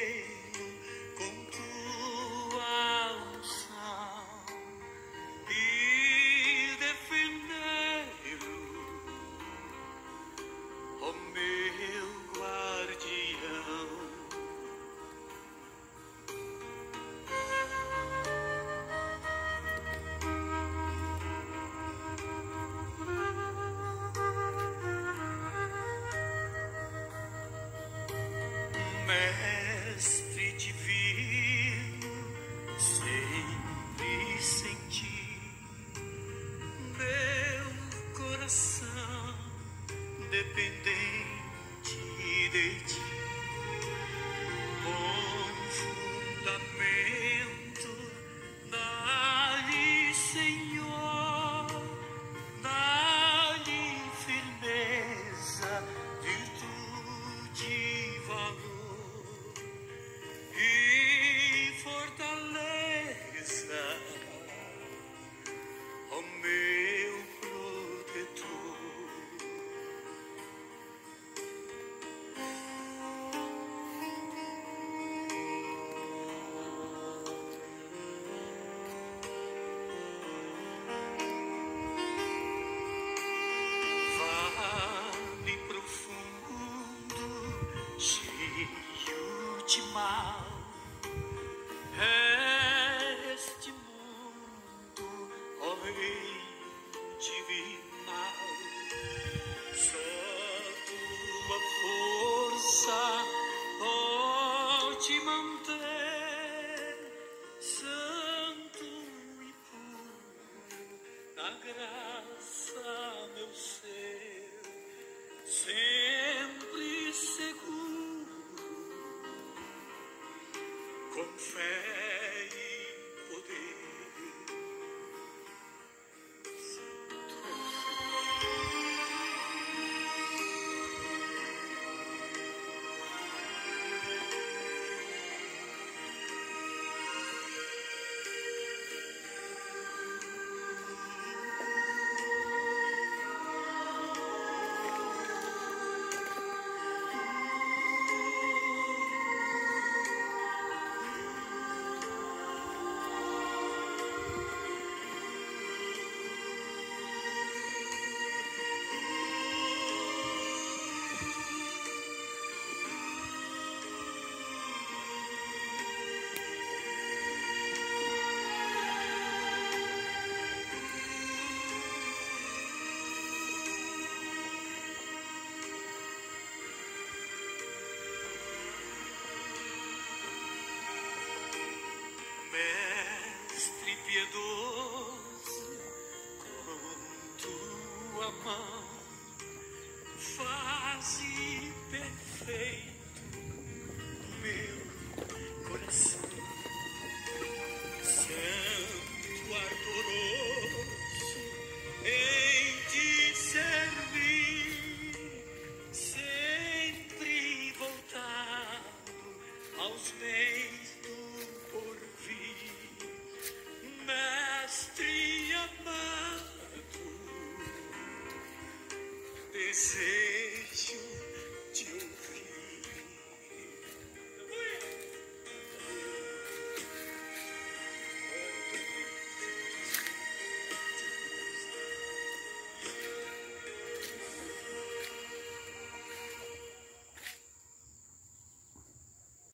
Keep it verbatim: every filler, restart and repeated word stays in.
com tua unção e defendê-lo, ó meu guardião. Mestre divino, sempre senti meu coração dependente de ti, com fundamento, dá-lhe, Senhor, dá-lhe firmeza, virtude e valor e fortaleza, ó meu protetor. Vale profundo, cheio de mal, este mundo, ó Rei divinal, só tua força pode manter santo e puro na graça meu ser, sempre seguro, com fé e poder. Mestre piedoso, com tua mão, faze perfeito meu coração. Santo ardoroso em te servir, sempre voltado aos bens do porvir. Mestre amado, desejo